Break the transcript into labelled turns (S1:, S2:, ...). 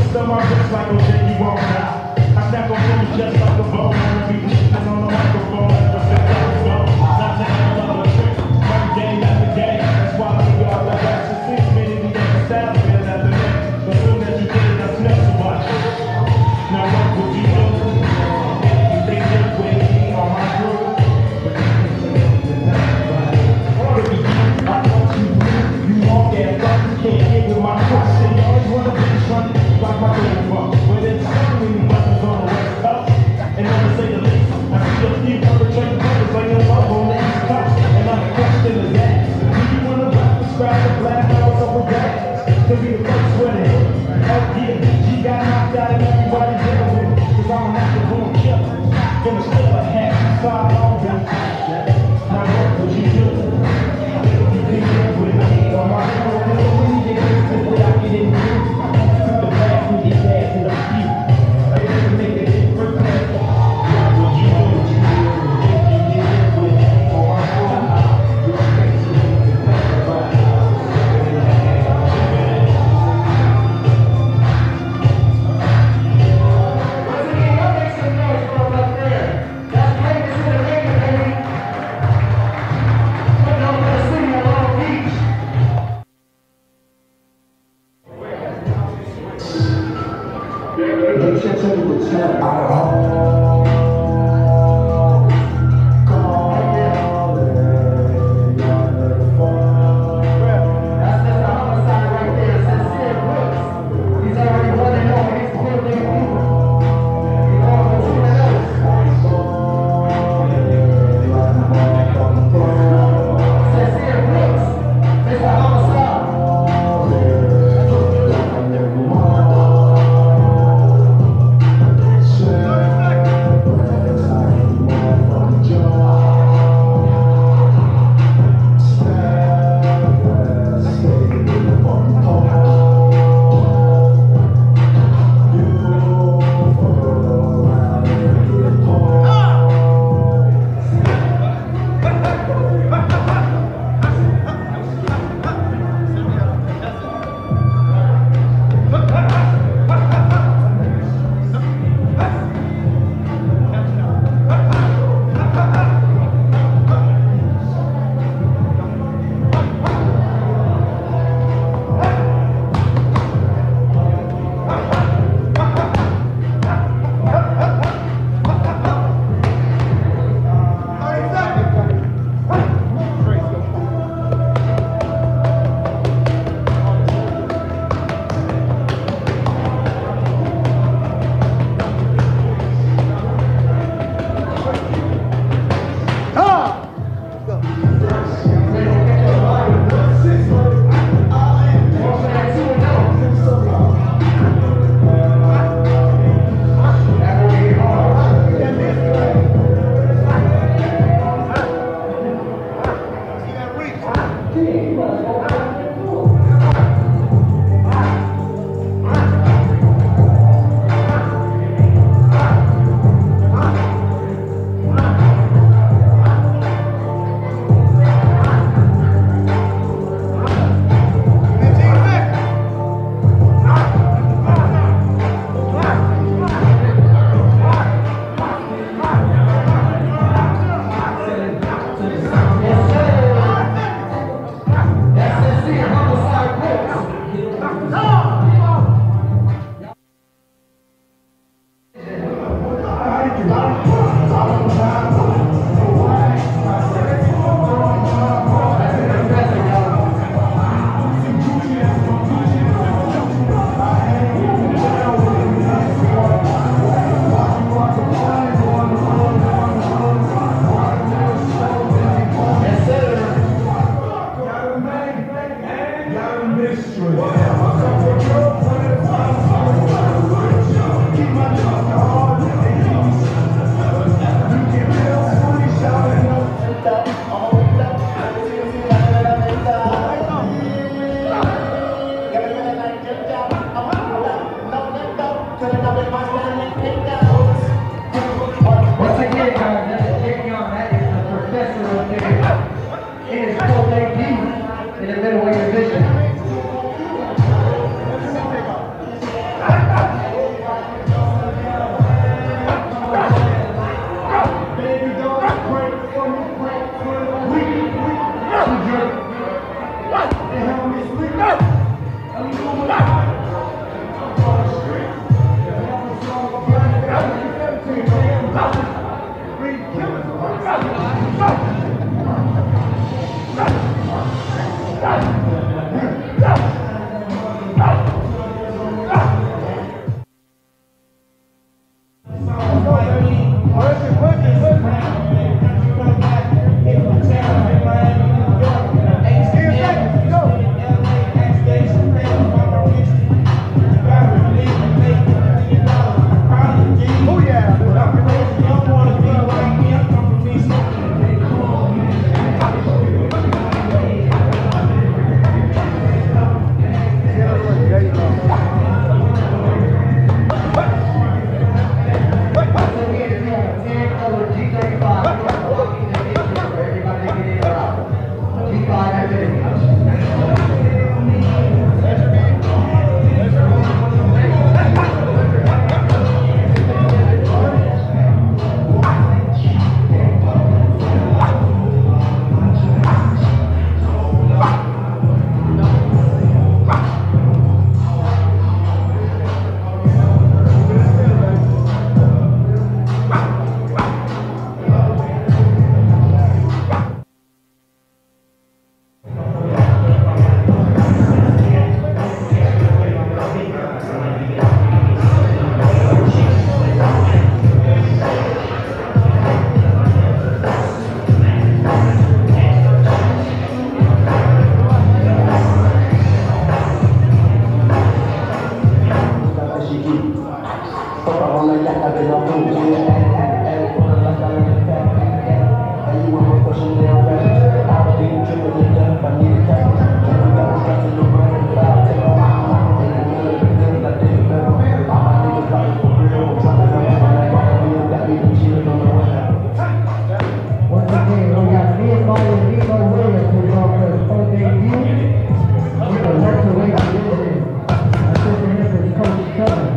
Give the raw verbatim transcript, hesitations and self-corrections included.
S1: on my wrist like O J, you won't die. I snap on fools just like a bone. I be listening on the microphone like a fifth episode. Not to have another trick, one day after day. That's why we got the rest of six minutes. We get the style feel at the next. But soon as you get it, I smell so much. Now what would you do? You think you're with me on my crew? I want you, you won't get fucked. You can't get with my question. You always wanna be funny, like my little fuck. But it's when you buttons on the West Coast. And never say the least. I see a few perpetrating brothers like no love on the East Coast. And I'm the question is that. Do you wanna rap, describe the black house over that? To be the first with it. Oh yeah, she got knocked out and everybody dealing with it. Cause I'm an active born killer. Gonna steal a hat, side on that. Now what would you do? You can get with me on my phone. When you get this, this way I get in the room. The back and get back to the few. I just make it different. What would you do? If you get with me on my phone.
S2: They can't tell you what's happening. I don't know.
S3: in the middleweight division.
S2: Fuck up on the yacht, I've been on food, yeah. And for the life, I let it pack, yeah. And you want my question, they're ready. I'll be tripping to death, I need a cash. And we got stress in the brain, five, take a mile. And the middle of the things I did better. All my niggas got it for real. Trying to help me, like, all of you got me the cheating on the way.
S3: Once again, we got Nemo and Nemo Williams who's on for his full debut. With the welterweight division. Assisting him is Coach Kevin.